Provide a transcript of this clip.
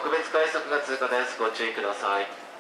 特別快速が通過です。ご注意ください。